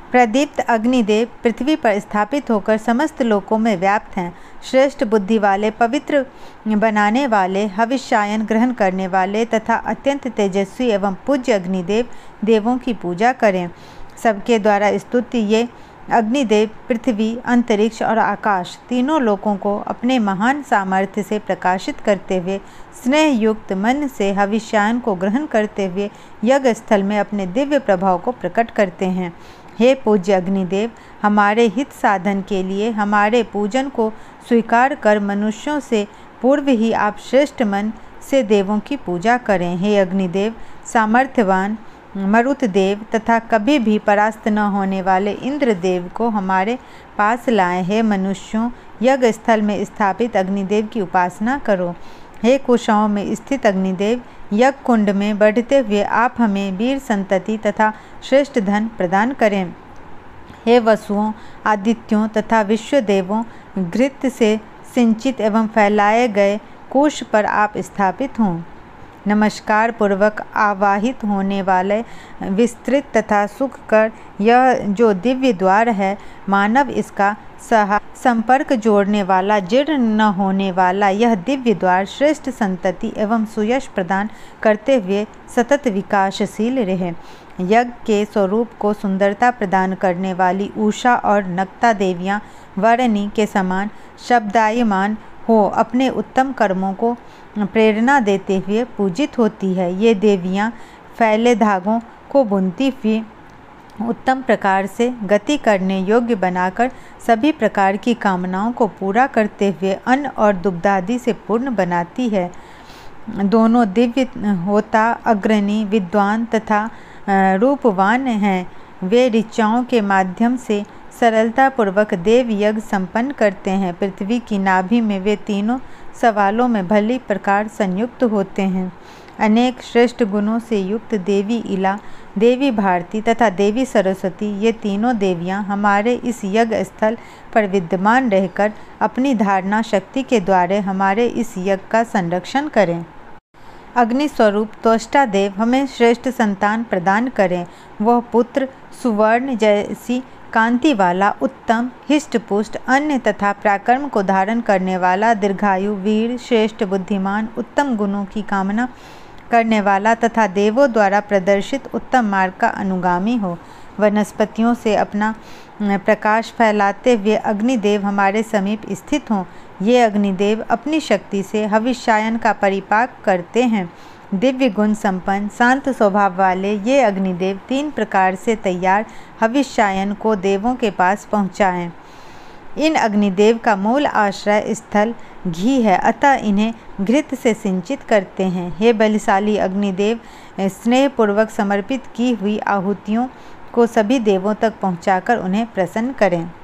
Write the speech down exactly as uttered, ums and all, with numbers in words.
प्रदीप्त अग्निदेव पृथ्वी पर स्थापित होकर समस्त लोकों में व्याप्त हैं। श्रेष्ठ बुद्धि वाले, पवित्र बनाने वाले, हविष्यायन ग्रहण करने वाले तथा अत्यंत तेजस्वी एवं पूज्य अग्निदेव देवों की पूजा करें। सबके द्वारा स्तुति ये अग्निदेव पृथ्वी, अंतरिक्ष और आकाश तीनों लोकों को अपने महान सामर्थ्य से प्रकाशित करते हुए स्नेह युक्त मन से हविष्यायन को ग्रहण करते हुए यज्ञ स्थल में अपने दिव्य प्रभाव को प्रकट करते हैं। हे पूज्य अग्निदेव, हमारे हित साधन के लिए हमारे पूजन को स्वीकार कर मनुष्यों से पूर्व ही आप श्रेष्ठ मन से देवों की पूजा करें। हे अग्निदेव, सामर्थ्यवान मरुतदेव तथा कभी भी परास्त न होने वाले इंद्रदेव को हमारे पास लाएं। हे मनुष्यों, यज्ञ स्थल में स्थापित अग्निदेव की उपासना करो। हे कुशाओं में स्थित अग्निदेव, यज्ञ कुंड में बढ़ते हुए आप हमें वीर संतति तथा श्रेष्ठ धन प्रदान करें। हे वसुओं, आदित्यों तथा विश्वदेवों, घृत से सिंचित एवं फैलाए गए कुश पर आप स्थापित हों। नमस्कार पूर्वक आवाहित होने वाले विस्तृत तथा सुखकर यह जो दिव्य द्वार है, मानव इसका सहा संपर्क जोड़ने वाला, जीर्ण न होने वाला यह दिव्य द्वार श्रेष्ठ संतति एवं सुयश प्रदान करते हुए सतत विकासशील रहे। यज्ञ के स्वरूप को सुंदरता प्रदान करने वाली उषा और नक्ता देवियाँ वरणी के समान शब्दायमान हो अपने उत्तम कर्मों को प्रेरणा देते हुए पूजित होती है। ये देवियाँ फैले धागों को बुनती हुई उत्तम प्रकार से गति करने योग्य बनाकर सभी प्रकार की कामनाओं को पूरा करते हुए अन्न और दुग्धादि से पूर्ण बनाती है। दोनों दिव्य होता अग्रणी, विद्वान तथा रूपवान हैं। वे ऋचाओं के माध्यम से सरलता पूर्वक देव यज्ञ संपन्न करते हैं। पृथ्वी की नाभि में वे तीनों सवालों में भली प्रकार संयुक्त होते हैं। अनेक श्रेष्ठ गुणों से युक्त देवी इला, देवी भारती तथा देवी सरस्वती, ये तीनों देवियाँ हमारे इस यज्ञ स्थल पर विद्यमान रहकर अपनी धारणा शक्ति के द्वारा हमारे इस यज्ञ का संरक्षण करें। अग्नि स्वरूप त्वष्टा देव हमें श्रेष्ठ संतान प्रदान करें। वह पुत्र सुवर्ण जैसी कांति वाला, उत्तम हिष्टपुष्ट, अन्य तथा पराक्रम को धारण करने वाला, दीर्घायु, वीर, श्रेष्ठ, बुद्धिमान, उत्तम गुणों की कामना करने वाला तथा देवों द्वारा प्रदर्शित उत्तम मार्ग का अनुगामी हो। वनस्पतियों से अपना प्रकाश फैलाते हुए अग्निदेव हमारे समीप स्थित हों। ये अग्निदेव अपनी शक्ति से हविष्यायन का परिपाक करते हैं। दिव्य गुण संपन्न, शांत स्वभाव वाले ये अग्निदेव तीन प्रकार से तैयार हविष्यायन को देवों के पास पहुँचाएँ। इन अग्निदेव का मूल आश्रय स्थल घी है, अतः इन्हें घृत से सिंचित करते हैं। हे बलशाली अग्निदेव, स्नेहपूर्वक समर्पित की हुई आहुतियों को सभी देवों तक पहुंचाकर उन्हें प्रसन्न करें।